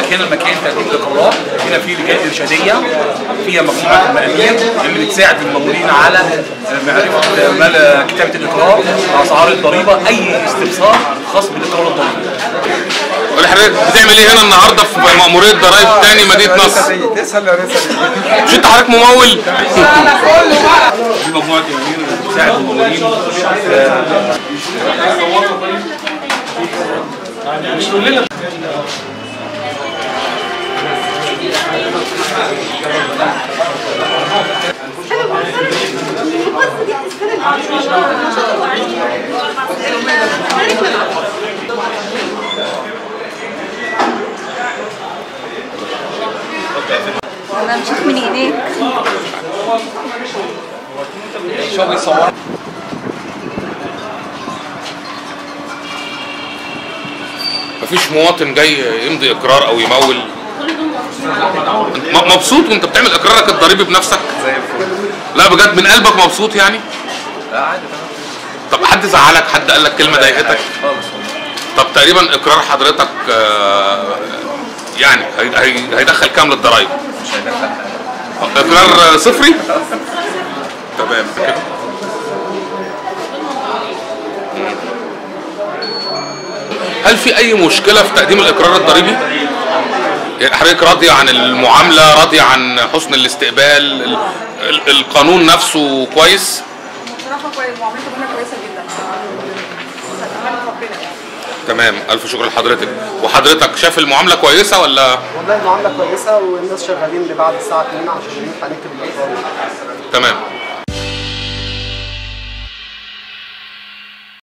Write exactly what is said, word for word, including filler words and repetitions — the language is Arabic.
حضرتك هنا مكان تقديم الاقرار، هنا في لجان ارشاديه فيها مجموعه المقادير اللي بتساعد الممولين على معرفه كتابه الاقرار، اسعار الضريبه، اي استفسار خاص بالاقرار الضريبي. قول حضرتك بتعمل ايه هنا النهارده في مأمورية ضرايب تاني مدينة نصر؟ مش انت حضرتك ممول؟ دي مجموعه الممولين اللي بتساعد الممولين مش كلنا انا مشيت من هناك شو بيصور. مفيش مواطن جاي يمضي اقرار او يمول؟ مبسوط وانت بتعمل اقرارك الضريبي بنفسك؟ زي الفل. لا بجد من قلبك مبسوط يعني؟ لا عادي تمام. طب حد زعلك؟ حد قال لك كلمه ضايقتك؟ خالص. طب تقريبا اقرار حضرتك يعني هيدخل كام للضرايب؟ مش هيدخل حاجه. اقرار صفري؟ تمام كده. هل في اي مشكله في تقديم الاقرار الضريبي؟ يعني حضرتك راضيه عن المعامله، راضيه عن حسن الاستقبال، القانون نفسه كويس؟ بصراحه كويس، معاملته هنا كويسه جدا. ربنا يعني. تمام، الف شكر لحضرتك. وحضرتك شايف المعامله كويسه ولا؟ والله المعامله كويسه والناس شغالين لبعد الساعه اتنين عشان ينفع نكتب الاقرار. تمام.